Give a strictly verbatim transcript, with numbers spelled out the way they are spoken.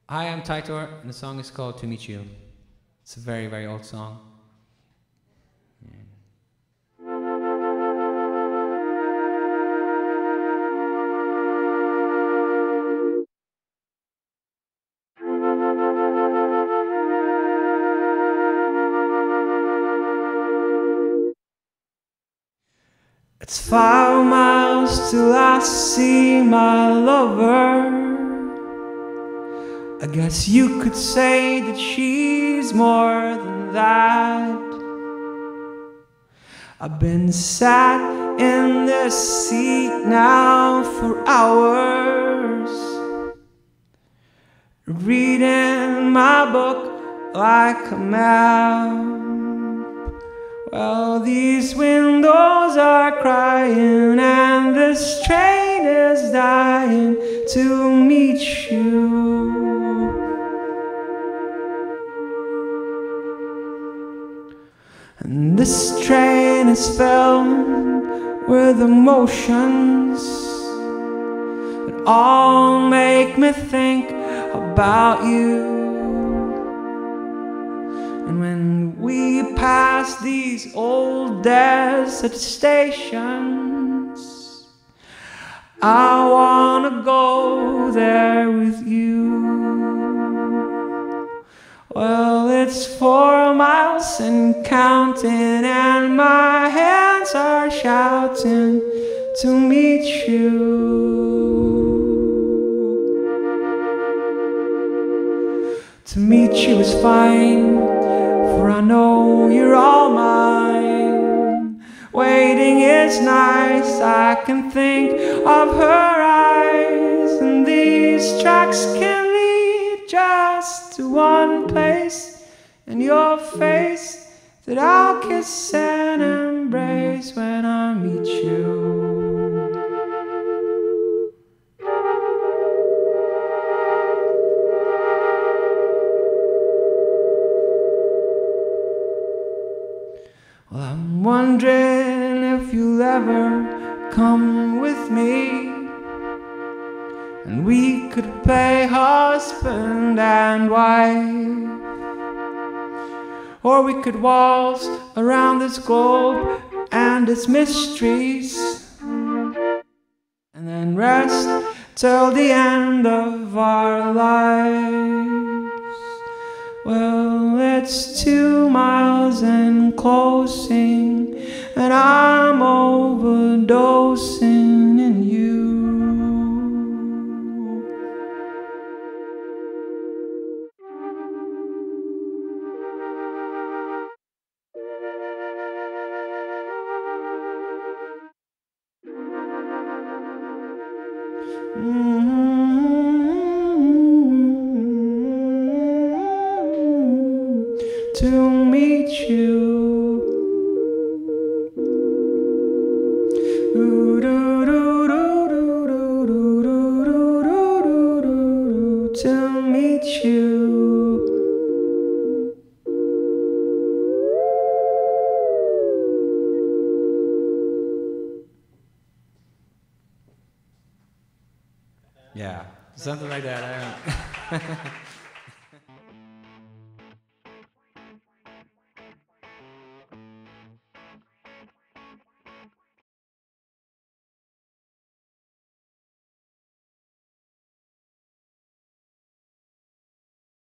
Hi, I'm Teitur, and the song is called To Meet You. It's a very, very old song. It's five miles till I see my lover. I guess you could say that she's more than that. I've been sat in this seat now for hours, reading my book like a map. Well, these windows are crying and this train is dying to meet you. And this train is filled with emotions that all make me think about you. And when we pass these old desert stations, I wanna go there with you. Well, it's four miles and counting, and my hands are shouting to meet you. To meet you is fine, for I know you're all mine. Waiting is nice, I can think of her eyes, and these tracks can lead just to one place, and your face that I'll kiss and embrace when I meet you. Well, I'm wondering if you'll ever come with me, and we could play husband and wife, or we could waltz around this globe and its mysteries, and then rest till the end of our lives. Well, it's two miles and closing, and I'm overdosing in you. Mm-hmm. To meet you. To meet you. Yeah, something like that. I don't